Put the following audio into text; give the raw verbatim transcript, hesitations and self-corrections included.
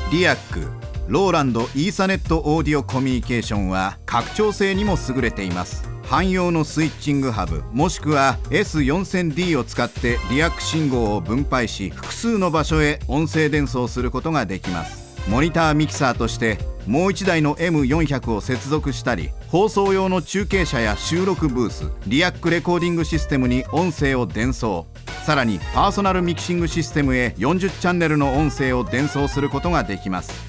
リアック、ローランドイーサネットオーディオコミュニケーションは拡張性にも優れています。汎用のスイッチングハブもしくは エスよんせんディー を使ってリアック信号を分配し、複数の場所へ音声伝送することができます。モニターミキサーとしてもういちだいの エムよんひゃく を接続したり、放送用の中継車や収録ブース、リアックレコーディングシステムに音声を伝送、さらにパーソナルミキシングシステムへよんじゅうチャンネルの音声を伝送することができます。